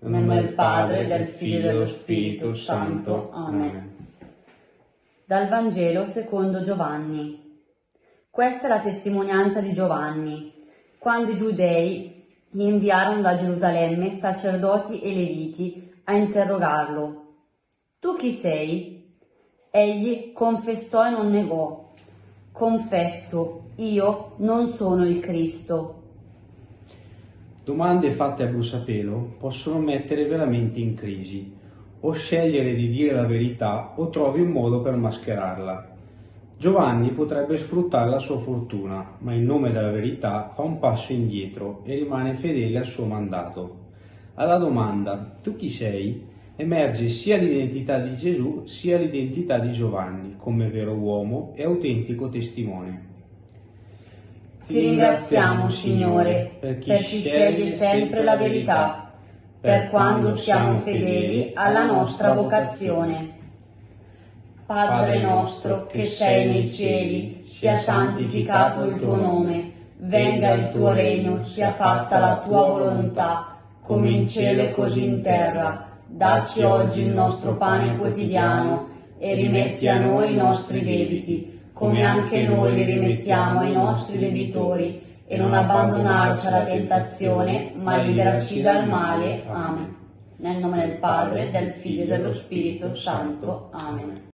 Nel nome del Padre, del Figlio e dello Spirito Santo. Amen. Dal Vangelo secondo Giovanni. Questa è la testimonianza di Giovanni, quando i giudei gli inviarono da Gerusalemme sacerdoti e leviti a interrogarlo. Tu chi sei? Egli confessò e non negò. Confesso, io non sono il Cristo. Domande fatte a bruciapelo possono mettere veramente in crisi. O scegliere di dire la verità o trovi un modo per mascherarla. Giovanni potrebbe sfruttare la sua fortuna, ma in nome della verità fa un passo indietro e rimane fedele al suo mandato. Alla domanda "tu chi sei?" emerge sia l'identità di Gesù sia l'identità di Giovanni come vero uomo e autentico testimone. Ti ringraziamo, Signore, per chi sceglie sempre la verità, per quando siamo fedeli alla nostra vocazione. Padre nostro che sei nei cieli, sia santificato il tuo nome, venga il tuo regno, sia fatta la tua volontà, come in cielo e così in terra. Dacci oggi il nostro pane quotidiano e rimetti a noi i nostri debiti, come anche noi li rimettiamo ai nostri debitori, e non abbandonarci alla tentazione, ma liberaci dal male. Amen. Nel nome del Padre, del Figlio e dello Spirito Santo. Amen.